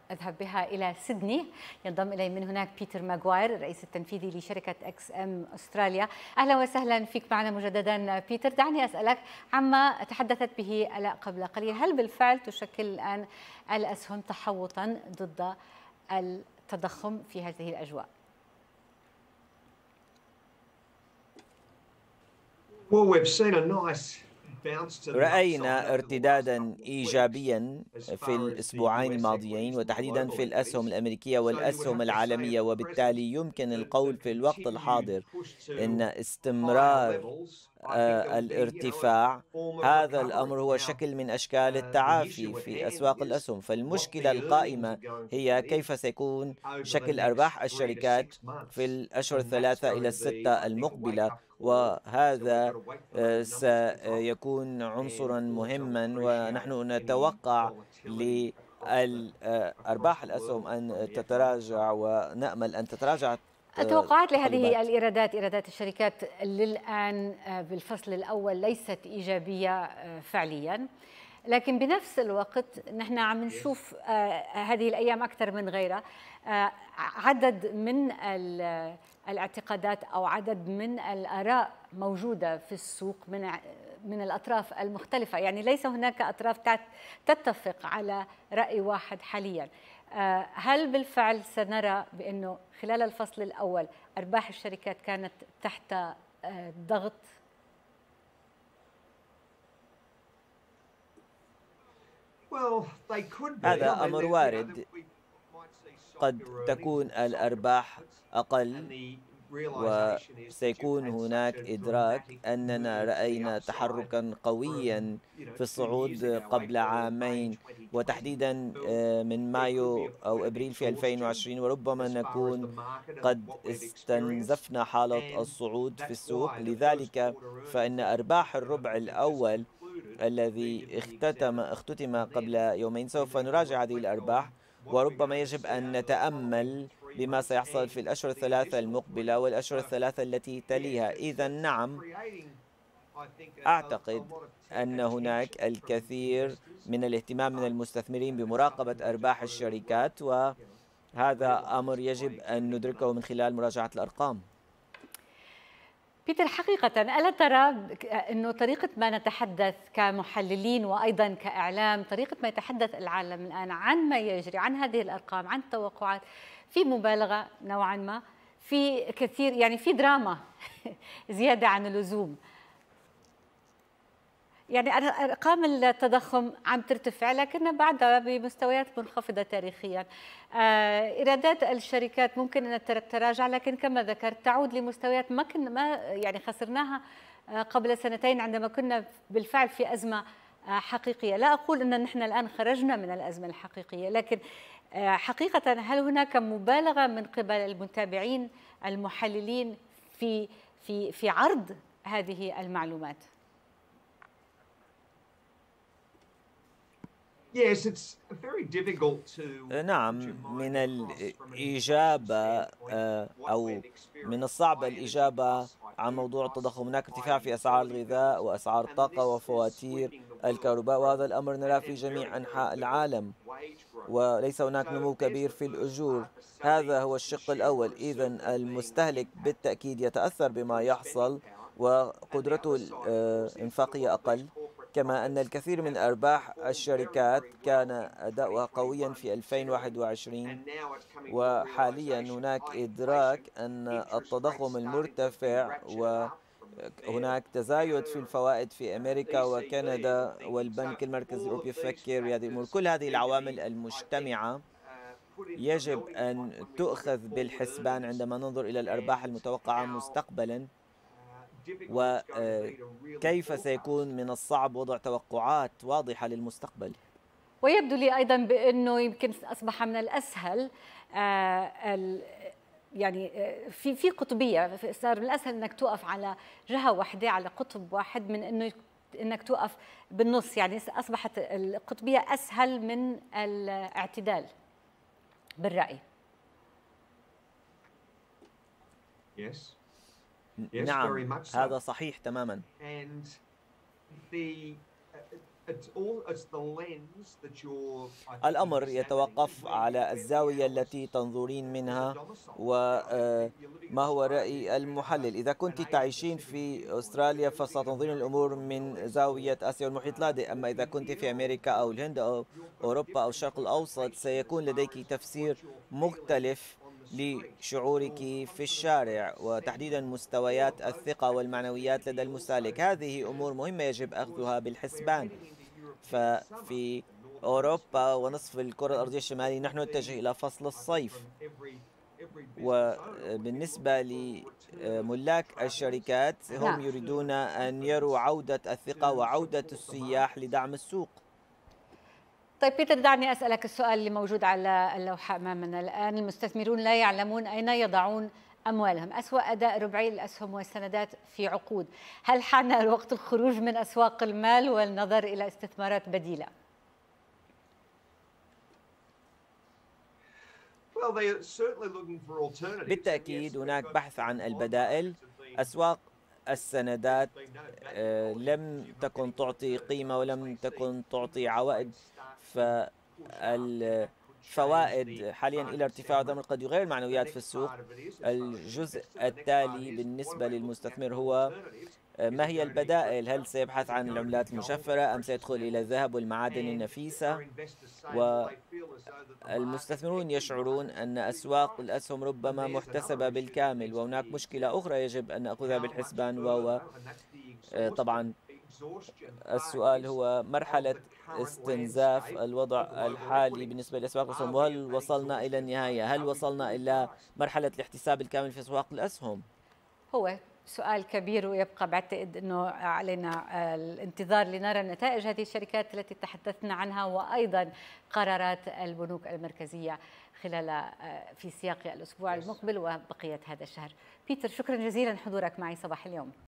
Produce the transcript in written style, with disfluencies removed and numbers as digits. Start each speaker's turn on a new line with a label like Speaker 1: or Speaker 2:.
Speaker 1: أذهب بها إلى سيدني. ينضم إلي من هناك بيتر ماغواير الرئيس التنفيذي لشركة اكس ام أستراليا. أهلا وسهلا فيك معنا مجددا بيتر. دعني أسألك عما تحدثت به آلاء قبل قليل، هل بالفعل تشكل الآن الأسهم تحوطا ضد التضخم في هذه الأجواء؟
Speaker 2: رأينا ارتدادا إيجابيا في الأسبوعين الماضيين، وتحديدا في الأسهم الأمريكية والأسهم العالمية، وبالتالي يمكن القول في الوقت الحاضر أن استمرار الارتفاع هذا الأمر هو شكل من أشكال التعافي في أسواق الأسهم. فالمشكلة القائمة هي كيف سيكون شكل أرباح الشركات في الأشهر الثلاثة إلى الستة المقبلة، وهذا سيكون عنصرا مهما، ونحن نتوقع لأرباح الأسهم أن تتراجع، ونأمل أن تتراجع
Speaker 1: التوقعات لهذه
Speaker 2: طلبات.
Speaker 1: إيرادات الشركات للآن بالفصل الأول ليست إيجابية فعليا، لكن بنفس الوقت نحن عم نشوف هذه الأيام أكثر من غيرها عدد من الاعتقادات أو عدد من الآراء موجودة في السوق من الأطراف المختلفة. يعني ليس هناك أطراف تتفق على رأي واحد حاليا. هل بالفعل سنرى بأنه خلال الفصل الأول أرباح الشركات كانت تحت ضغط؟
Speaker 2: هذا أمر وارد، قد تكون الأرباح أقل، وسيكون هناك إدراك أننا رأينا تحركا قويا في الصعود قبل عامين، وتحديدا من مايو أو أبريل في 2020، وربما نكون قد استنزفنا حالة الصعود في السوق. لذلك فإن أرباح الربع الأول الذي اختتم قبل يومين سوف نراجع هذه الأرباح، وربما يجب أن نتأمل بما سيحصل في الأشهر الثلاثة المقبلة والأشهر الثلاثة التي تليها. إذا نعم، أعتقد أن هناك الكثير من الاهتمام من المستثمرين بمراقبة أرباح الشركات، وهذا أمر يجب أن ندركه من خلال مراجعة الأرقام.
Speaker 1: بيتر، حقيقة ألا ترى أنه طريقة ما نتحدث كمحللين وأيضا كإعلام، طريقة ما يتحدث العالم الآن عن ما يجري، عن هذه الأرقام، عن التوقعات، في مبالغة نوعا ما، في كثير يعني في دراما زيادة عن اللزوم؟ يعني أرقام التضخم عم ترتفع لكنها بعدها بمستويات منخفضة تاريخيا. إيرادات الشركات ممكن أن تتراجع، لكن كما ذكرت تعود لمستويات ما يعني خسرناها قبل سنتين عندما كنا بالفعل في أزمة حقيقية. لا أقول أن نحن الآن خرجنا من الأزمة الحقيقية، لكن حقيقة هل هناك مبالغة من قبل المتابعين المحللين في عرض هذه المعلومات؟
Speaker 2: نعم، من الإجابة أو من الصعب الإجابة عن موضوع التضخم. هناك ارتفاع في أسعار الغذاء وأسعار الطاقة وفواتير الكهرباء، وهذا الأمر نراه في جميع أنحاء العالم، وليس هناك نمو كبير في الأجور. هذا هو الشق الأول. إذن المستهلك بالتأكيد يتأثر بما يحصل، وقدرته الإنفاقية أقل، كما أن الكثير من أرباح الشركات كان أداؤها قويا في 2021، وحاليا هناك إدراك أن التضخم المرتفع وهناك تزايد في الفوائد في أمريكا وكندا، والبنك المركزي الأوروبي يفكر بهذه الأمور. كل هذه العوامل المجتمعة يجب أن تؤخذ بالحسبان عندما ننظر إلى الأرباح المتوقعة مستقبلا، وكيف سيكون من الصعب وضع توقعات واضحة للمستقبل.
Speaker 1: ويبدو لي أيضا بأنه يمكن أصبح من الأسهل يعني في قطبية، صار من الأسهل أنك توقف على جهة واحدة، على قطب واحد، من أنك توقف بالنص. يعني أصبحت القطبية أسهل من الاعتدال بالرأي.
Speaker 2: نعم، هذا صحيح تماما. الأمر يتوقف على الزاوية التي تنظرين منها وما هو رأي المحلل. إذا كنت تعيشين في أستراليا فستنظرين الأمور من زاوية آسيا والمحيط الهادئ، أما إذا كنت في أمريكا أو الهند أو أوروبا أو الشرق الأوسط سيكون لديك تفسير مختلف لشعورك في الشارع، وتحديدا مستويات الثقة والمعنويات لدى المستهلك. هذه أمور مهمة يجب أخذها بالحسبان. ففي أوروبا ونصف الكرة الأرضية الشمالية نحن نتجه إلى فصل الصيف، وبالنسبة لملاك الشركات هم يريدون أن يروا عودة الثقة وعودة السياح لدعم السوق.
Speaker 1: طيب بيتر، دعني أسألك السؤال اللي موجود على اللوحة أمامنا الآن. المستثمرون لا يعلمون أين يضعون أموالهم، أسوأ أداء ربعي الأسهم والسندات في عقود. هل حان وقت الخروج من أسواق المال والنظر إلى استثمارات بديلة؟
Speaker 2: بالتأكيد هناك بحث عن البدائل. أسواق السندات لم تكن تعطي قيمة ولم تكن تعطي عوائد، فالفوائد حاليا إلى ارتفاع الأمر قد يغير المعنويات في السوق. الجزء التالي بالنسبة للمستثمر هو ما هي البدائل؟ هل سيبحث عن العملات المشفرة أم سيدخل إلى الذهب والمعادن النفيسة؟ والمستثمرون يشعرون أن أسواق الأسهم ربما محتسبة بالكامل، وهناك مشكلة أخرى يجب أن نأخذها بالحسبان، وهو طبعا السؤال هو مرحلة استنزاف الوضع الحالي بالنسبة لأسواق الأسهم، وهل وصلنا إلى النهاية؟ هل وصلنا إلى مرحلة الاحتساب الكامل في أسواق الأسهم؟
Speaker 1: هو سؤال كبير، ويبقى بعتقد أنه علينا الانتظار لنرى نتائج هذه الشركات التي تحدثنا عنها، وأيضا قرارات البنوك المركزية خلال في سياق الأسبوع المقبل وبقية هذا الشهر. بيتر، شكرا جزيلا حضورك معي صباح اليوم.